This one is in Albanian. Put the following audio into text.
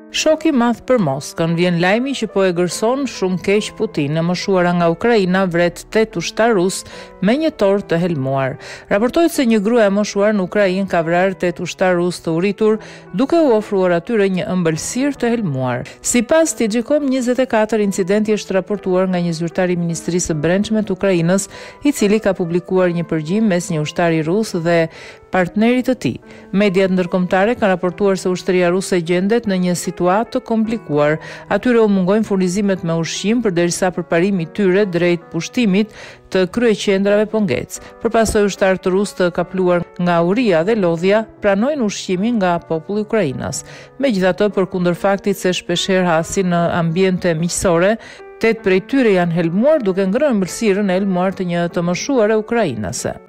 Shok i madh për Moskën, vjen lajmi që po e gërson shumë keq Putin. E moshuara nga Ukraina vret 8 ushtar rus me një tort të helmuar. Raportohet se një grua e moshuar në Ukrainë ka vrarë 8 ushtar rus të uritur, duke u ofruar atyre një ëmbëlsirë të helmuar. Sipas TG.com, 24 incidenti është raportuar nga një zyrtar i Ministrisë së Brendshme të Ukrainës, i cili ka publikuar një përgjim mes një ushtari rus dhe partnerit të tij. Mediat ndërkombëtare kanë raportuar se ushtria ruse gjendet në një situatë të komplikuar. Atyre u mungojnë furnizimet me ushqim përderisa përparimi i tyre drejt pushtimit të kryeqendrave po ngec. Përpasoj ushtarët rus të kapluar nga uria dhe lodhja pranojnë ushqimin nga populli ukrainas. Megjithatë, përkundër faktit se shpeshherë hasin në ambiente miqësore, 8 prej tyre janë helmuar duke ngrënë ëmbëlsirën e helmuar të një të moshuare ukrainase.